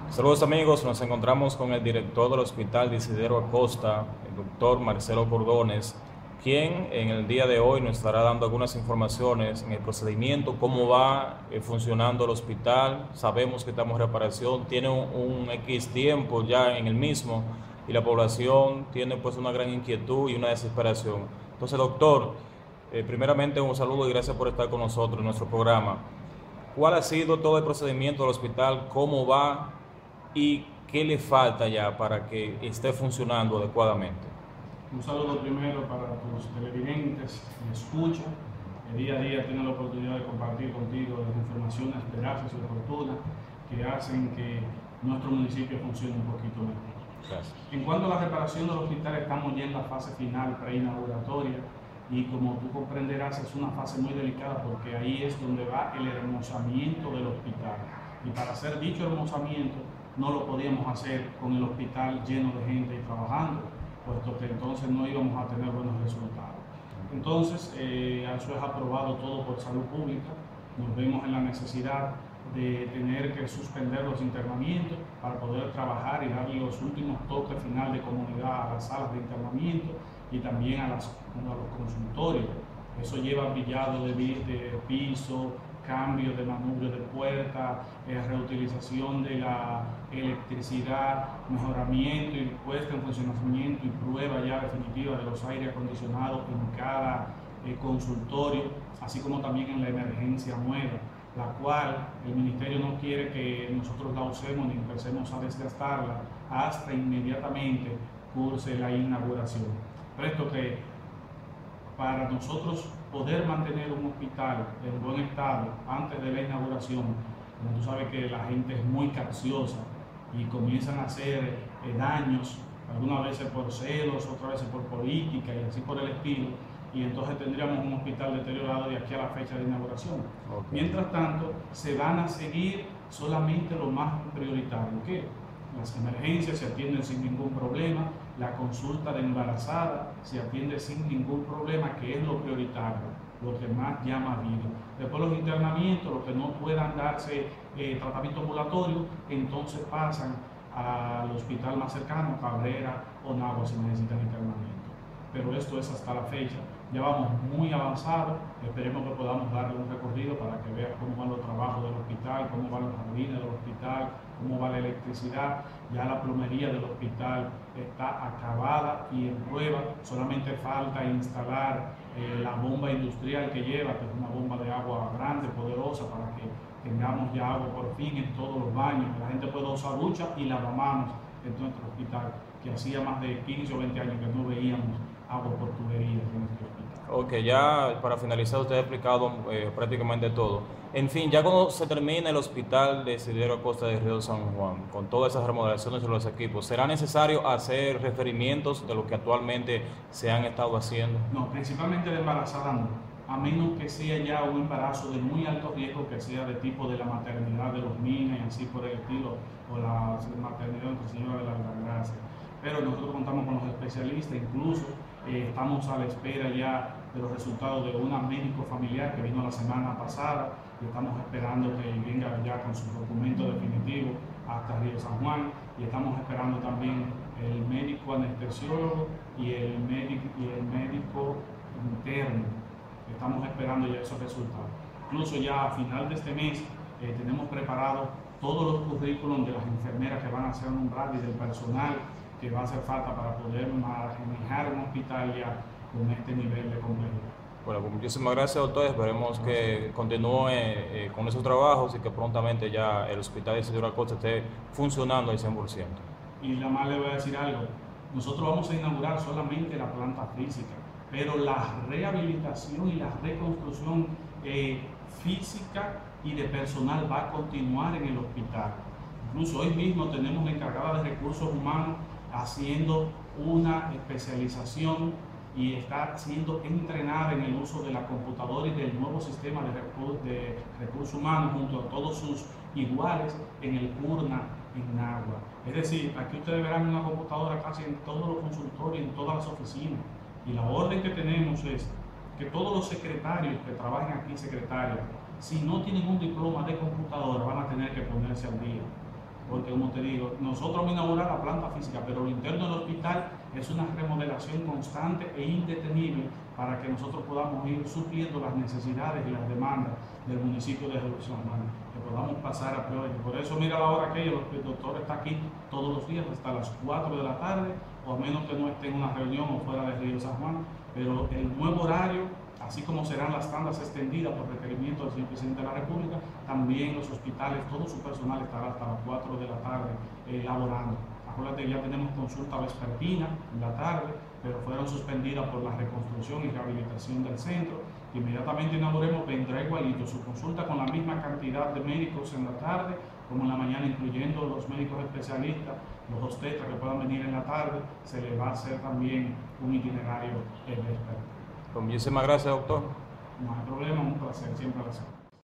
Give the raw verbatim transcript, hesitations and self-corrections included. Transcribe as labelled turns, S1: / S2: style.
S1: Saludos amigos, nos encontramos con el director del Hospital de Isidro Acosta, el doctor Marcelo Cordones, quien en el día de hoy nos estará dando algunas informaciones en el procedimiento, cómo va eh, funcionando el hospital. Sabemos que estamos en reparación, tiene un, un X tiempo ya en el mismo y la población tiene pues una gran inquietud y una desesperación. Entonces doctor, eh, primeramente un saludo y gracias por estar con nosotros en nuestro programa. ¿Cuál ha sido todo el procedimiento del hospital? ¿Cómo va? ¿Y qué le falta ya para que esté funcionando adecuadamente?
S2: Un saludo primero para tus televidentes que me escuchan, que día a día tienen la oportunidad de compartir contigo las informaciones veraces y oportunas que hacen que nuestro municipio funcione un poquito mejor.
S1: Gracias.
S2: En cuanto a la reparación del hospital, estamos ya en la fase final preinauguratoria y como tú comprenderás es una fase muy delicada porque ahí es donde va el hermosamiento del hospital. Y para hacer dicho hermosamiento no lo podíamos hacer con el hospital lleno de gente y trabajando, puesto que entonces no íbamos a tener buenos resultados. Entonces, eh, eso es aprobado todo por salud pública. Nos vemos en la necesidad de tener que suspender los internamientos para poder trabajar y darle los últimos toques final de comunidad a las salas de internamiento y también a, las, a los consultorios. Eso lleva brillado de, de piso, cambio de manubrio de puerta, eh, reutilización de la electricidad, mejoramiento y puesta en funcionamiento y prueba ya definitiva de los aires acondicionados en cada eh, consultorio, así como también en la emergencia nueva, la cual el Ministerio no quiere que nosotros la usemos ni empecemos a desgastarla hasta inmediatamente curse la inauguración. Presto que para nosotros poder mantener un hospital en buen estado antes de la inauguración, como tú sabes que la gente es muy capciosa y comienzan a hacer eh, daños, algunas veces por celos, otras veces por política y así por el estilo, y entonces tendríamos un hospital deteriorado de aquí a la fecha de inauguración. Okay. Mientras tanto, se van a seguir solamente lo más prioritario, que las emergencias se atienden sin ningún problema, la consulta de embarazada se atiende sin ningún problema, que es lo prioritario, lo que más llama vida. Después los internamientos, los que no puedan darse eh, tratamiento ambulatorio, entonces pasan al hospital más cercano, Cabrera o Nagua, si necesitan internamiento. Pero esto es hasta la fecha. Ya vamos muy avanzados, esperemos que podamos darle un recorrido para que vean cómo van los trabajos del hospital, cómo van los jardines del hospital, cómo va la electricidad. Ya la plomería del hospital está acabada y en prueba, solamente falta instalar eh, la bomba industrial que lleva, que es una bomba de agua grande, poderosa, para que tengamos ya agua por fin en todos los baños, que la gente pueda usar ducha y lavamanos en nuestro hospital, que hacía más de quince o veinte años que no veíamos agua por tuberías en nuestro hospital.
S1: Ok, ya para finalizar usted ha explicado eh, prácticamente todo. En fin, ya cuando se termine el hospital de Isidro Acosta de Río San Juan, con todas esas remodelaciones de los equipos, ¿será necesario hacer referimientos de lo que actualmente se han estado haciendo?
S2: No, principalmente de embarazada no, a menos que sea ya un embarazo de muy alto riesgo, que sea de tipo de la maternidad de los niños y así por el estilo, o la maternidad de Nuestra Señora de la Gracia. Pero nosotros contamos con los especialistas, incluso eh, estamos a la espera ya de los resultados de una médico familiar que vino la semana pasada y estamos esperando que venga ya con sus documentos definitivos hasta Río San Juan, y estamos esperando también el médico anestesiólogo y el médico, y el médico interno. Estamos esperando ya esos resultados. Incluso ya a final de este mes eh, tenemos preparados todos los currículums de las enfermeras que van a ser nombradas y del personal que va a hacer falta para poder manejar un hospital ya con este nivel de complejidad.
S1: Bueno, pues muchísimas gracias, doctor. Esperemos que continúe eh, con esos trabajos y que prontamente ya el hospital de Isidro Acosta esté funcionando al cien por ciento.
S2: Y la más le voy a decir algo, nosotros vamos a inaugurar solamente la planta física, pero la rehabilitación y la reconstrucción eh, física y de personal va a continuar en el hospital. Incluso hoy mismo tenemos la encargada de recursos humanos haciendo una especialización y está siendo entrenada en el uso de la computadora y del nuevo sistema de, recur de recursos humanos junto a todos sus iguales en el CURNA en Nagua. Es decir, aquí ustedes verán una computadora casi en todos los consultorios, en todas las oficinas. Y la orden que tenemos es que todos los secretarios que trabajen aquí, secretarias, si no tienen un diploma de computadora, van a tener que ponerse al día. porque como te digo, nosotros vamos a inaugurar la planta física, pero lo interno del hospital es una remodelación constante e indetenible para que nosotros podamos ir supliendo las necesidades y las demandas del municipio de Jesús San Juan, que podamos pasar a prueba. Y por eso mira la hora que el doctor está aquí todos los días hasta las cuatro de la tarde, o a menos que no esté en una reunión o fuera de Río San Juan, pero el nuevo horario, así como serán las tandas extendidas por requerimiento del señor presidente de la República, también los hospitales, todo su personal estará hasta las cuatro de la tarde eh, laborando. Acuérdate que ya tenemos consulta vespertina en la tarde, pero fueron suspendidas por la reconstrucción y rehabilitación del centro. Inmediatamente inauguremos, vendrá igualito su consulta con la misma cantidad de médicos en la tarde como en la mañana, incluyendo los médicos especialistas, los obstetras que puedan venir en la tarde. Se les va a hacer también un itinerario vespertino.
S1: Muchísimas gracias, doctor.
S2: No hay problema, un placer, siempre gracias.